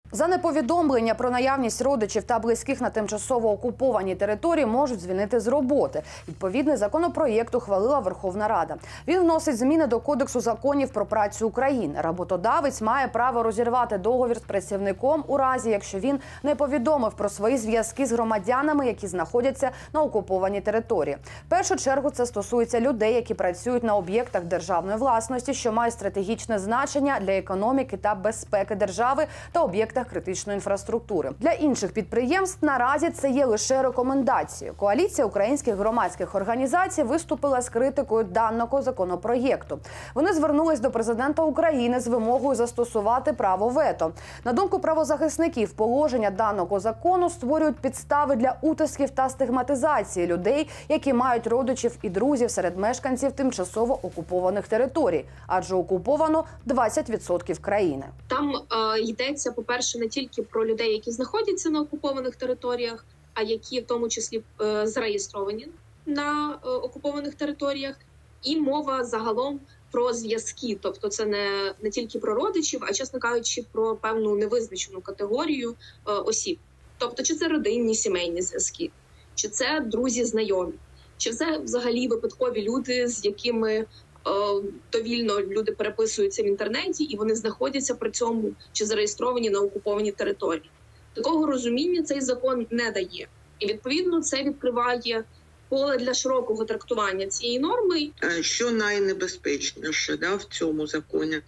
За неповідомлення про наявність родичів та близьких на тимчасово окупованій території можуть звільнити з роботи. Відповідний законопроєкт ухвалила Верховна Рада. Він вносить зміни до Кодексу законів про працю України. Роботодавець має право розірвати договір з працівником у разі, якщо він не повідомив про свої зв'язки з громадянами, які знаходяться на окупованій території. В першу чергу це стосується людей, які працюють на об'єктах державної власності, що мають стратегічне значення для економіки та безпеки держави та об'єктах критичної інфраструктури. Для інших підприємств наразі це є лише рекомендацією. Коаліція українських громадських організацій виступила з критикою даного законопроєкту. Вони звернулись до президента України з вимогою застосувати право вето. На думку правозахисників, положення даного закону створюють підстави для утисків та стигматизації людей, які мають родичів і друзів серед мешканців тимчасово окупованих територій, адже окуповано 20% країни. Там йдеться, по-перше, не тільки про людей, які знаходяться на окупованих територіях, а які в тому числі зареєстровані на окупованих територіях, і мова загалом про зв'язки. Тобто це не тільки про родичів, а, чесно кажучи, про певну невизначену категорію осіб. Тобто, чи це родинні, сімейні зв'язки, чи це друзі, знайомі, чи це взагалі випадкові люди, з якими довільно люди переписуються в інтернеті, і вони знаходяться при цьому чи зареєстровані на окупованій території. Такого розуміння цей закон не дає. І, відповідно, це відкриває поле для широкого трактування цієї норми. Що найнебезпечніше в цьому законі?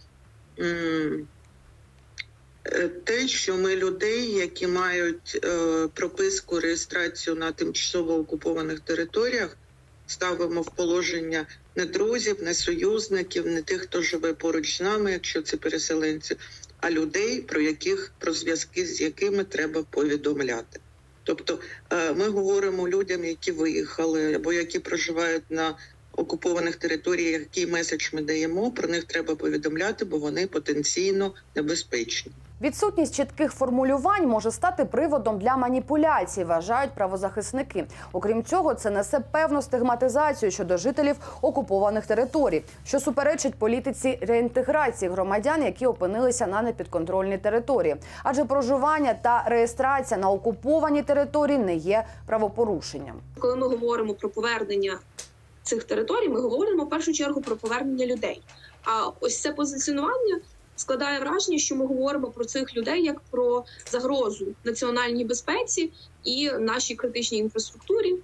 Те, що ми людей, які мають прописку, реєстрацію на тимчасово окупованих територіях, ставимо в положення не друзів, не союзників, не тих, хто живе поруч з нами, якщо це переселенці, а людей, про зв'язки з якими треба повідомляти. Тобто ми говоримо людям, які виїхали або які проживають на окупованих територіях, який меседж ми даємо, про них треба повідомляти, бо вони потенційно небезпечні. Відсутність чітких формулювань може стати приводом для маніпуляцій, вважають правозахисники. Окрім цього, це несе певну стигматизацію щодо жителів окупованих територій, що суперечить політиці реінтеграції громадян, які опинилися на непідконтрольній території. Адже проживання та реєстрація на окупованій території не є правопорушенням. Коли ми говоримо про повернення цих територій, ми говоримо в першу чергу про повернення людей. А ось це позиціонування складає враження, що ми говоримо про цих людей як про загрозу національній безпеці і нашій критичній інфраструктурі,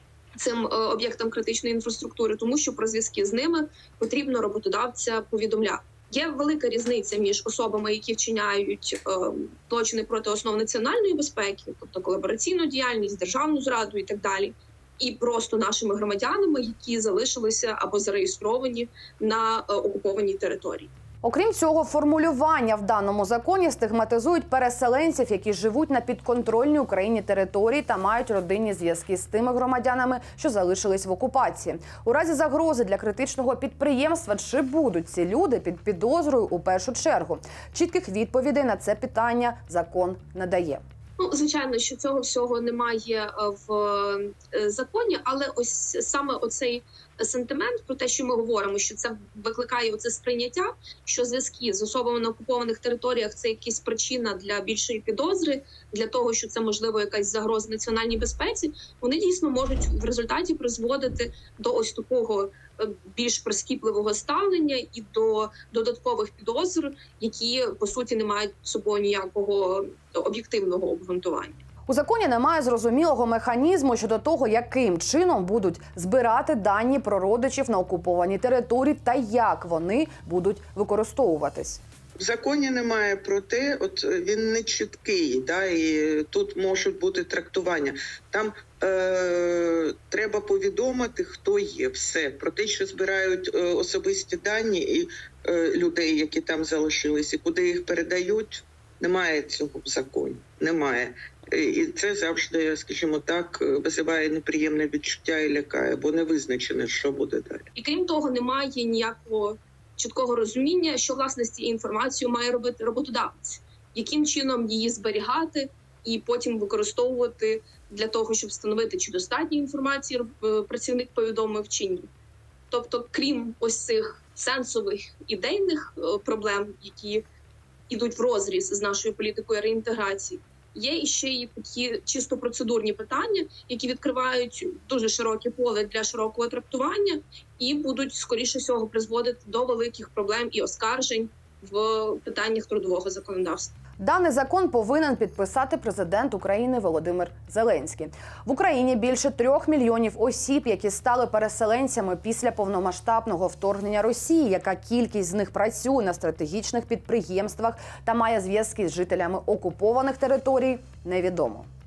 цим об'єктам критичної інфраструктури, тому що про зв'язки з ними потрібно роботодавця повідомляти. Є велика різниця між особами, які вчиняють злочини проти основ національної безпеки, тобто колабораційну діяльність, державну зраду і так далі, і просто нашими громадянами, які залишилися або зареєстровані на окупованій території. Окрім цього, формулювання в даному законі стигматизують переселенців, які живуть на підконтрольній Україні території та мають родинні зв'язки з тими громадянами, що залишились в окупації. У разі загрози для критичного підприємства, чи будуть ці люди під підозрою у першу чергу? Чітких відповідей на це питання закон не дає. Звичайно, що цього всього немає в законі, але ось саме оцей сентимент про те, що ми говоримо, що це викликає оце сприйняття, що зв'язки з особами на окупованих територіях – це якась причина для більшої підозри, для того, що це, можливо, якась загроза національній безпеці, вони дійсно можуть в результаті призводити до ось такого більш прискіпливого ставлення і до додаткових підозр, які, по суті, не мають собою ніякого об'єктивного обґрунтування. У законі немає зрозумілого механізму щодо того, яким чином будуть збирати дані про родичів на окупованій території та як вони будуть використовуватись. В законі немає про те, він не чіткий, і тут можуть бути трактування. Там треба повідомити, хто є, все. Про те, що збирають особисті дані і людей, які там залишились, і куди їх передають, немає цього в законі. Немає. І це завжди, скажімо так, визиває неприємне відчуття і лякає, бо не визначено, що буде далі. І крім того, немає ніякого чіткого розуміння, що, власне, з цією інформацією має робити роботодавець, яким чином її зберігати і потім використовувати для того, щоб встановити, чи достатньо інформації працівник повідомив, чи ні. Тобто, крім ось цих сенсових ідейних проблем, які ідуть в розріз з нашою політикою реінтеграції. Є іще і такі чисто процедурні питання, які відкривають дуже широке поле для широкого трактування і будуть, скоріше всього, призводити до великих проблем і оскаржень в питаннях трудового законодавства. Даний закон повинен підписати президент України Володимир Зеленський. В Україні більше 3 мільйонів осіб, які стали переселенцями після повномасштабного вторгнення Росії. Яка кількість з них працює на стратегічних підприємствах та має зв'язки з жителями окупованих територій, невідомо.